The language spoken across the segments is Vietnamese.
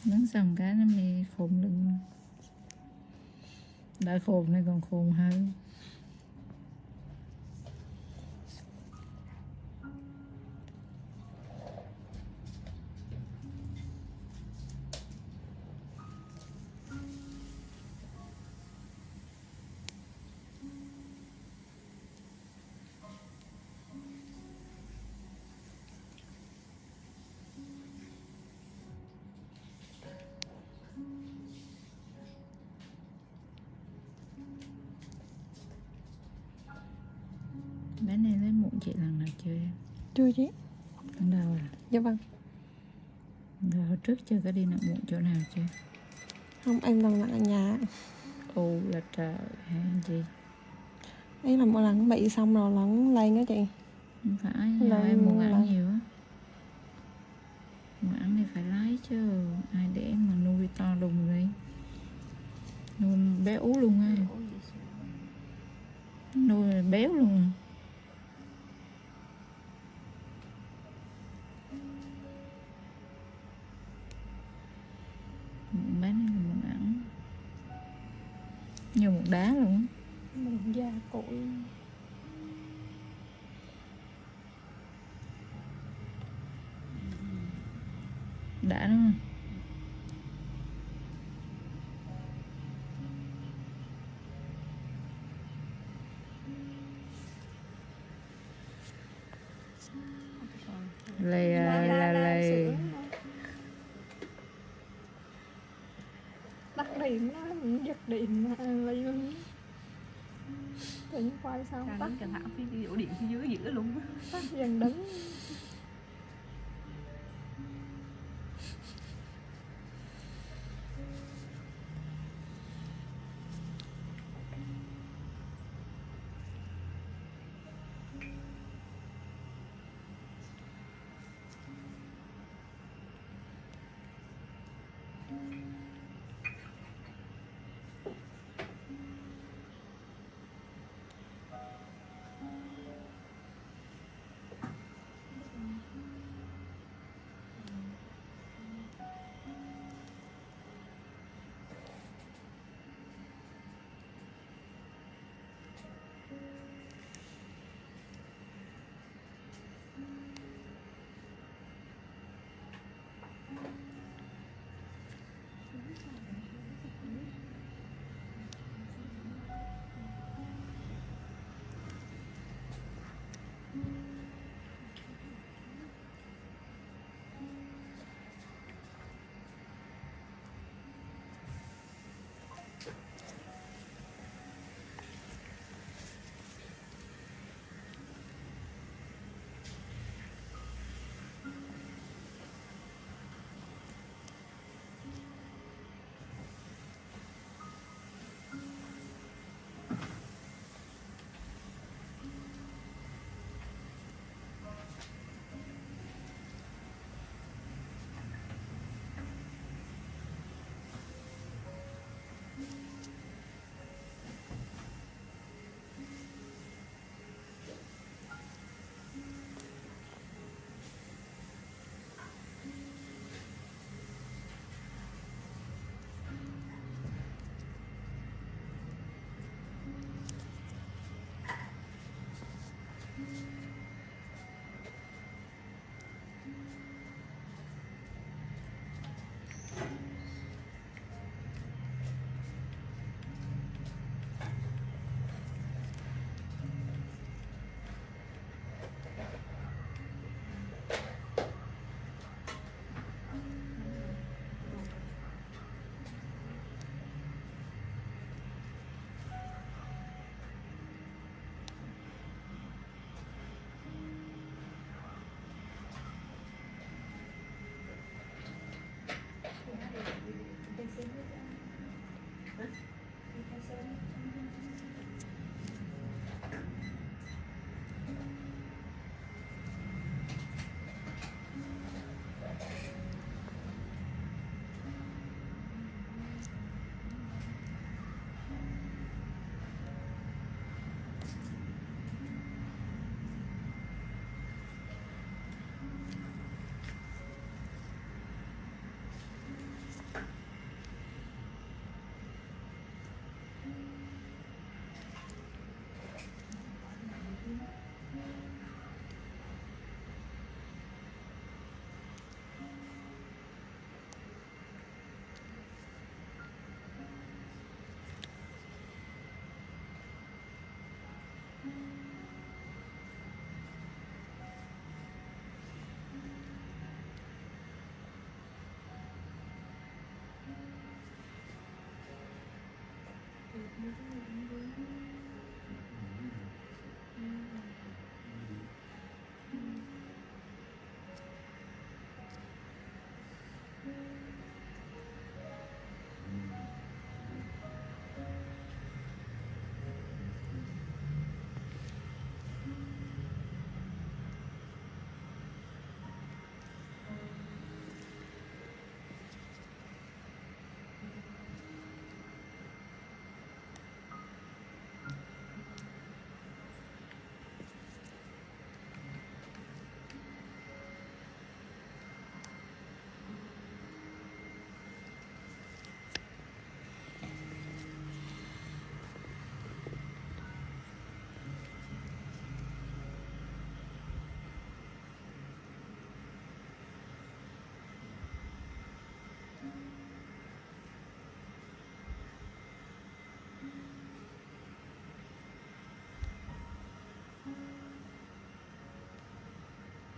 Nướng xong cái nó mới khôn lưng. Đã khôn này còn khôn hơn. Bé này lấy mụn chị lần nào chưa em? Chưa chứ. Lần đầu à? Dạ vâng. Rồi hồi trước chưa có đi nặng mụn chỗ nào chưa? Không, em lần nặng ở nhà. Ồ là trời hả chị? Ấy là một lần bị xong rồi lần lên á chị. Không phải, Lần- em muốn ăn lần. nhiều á. Muốn ăn thì phải lấy chứ. Ai để mà nuôi to đùng rồi. Nuôi bé ú luôn á. Nuôi béo luôn. Bé này là muốn ăn. Như một đá luôn á. Mình da cội. Đã đúng không? Lề. Tắt điện nó giật điện lấy tự nhiên quay sao tắt cẩn thận phía ổ điện phía dưới giữ luôn tắt dần đứng.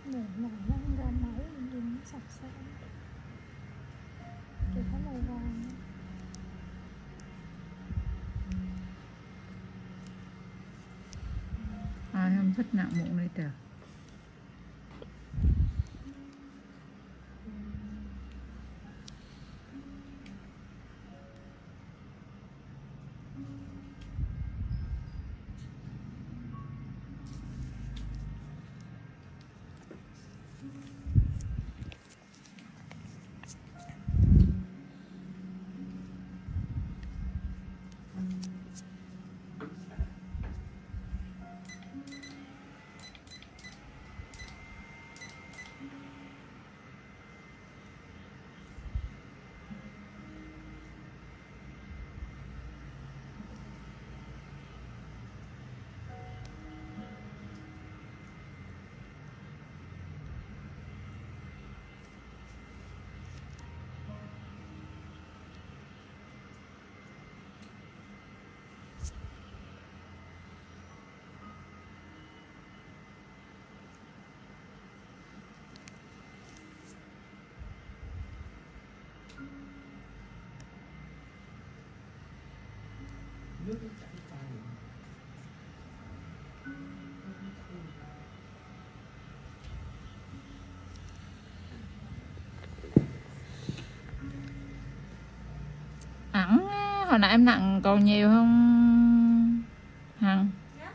để mỏi răng ra máu nhìn nó sạch sẽ, chỉ có màu vàng. Ai không thích nặng mụn đây trời. Ẵng hồi nãy em nặng còn nhiều không Hằng?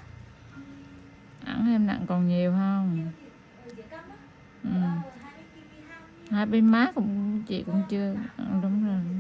Ẵng em nặng còn nhiều không? Ừ. Hai bên má cũng chị cũng chưa đúng rồi.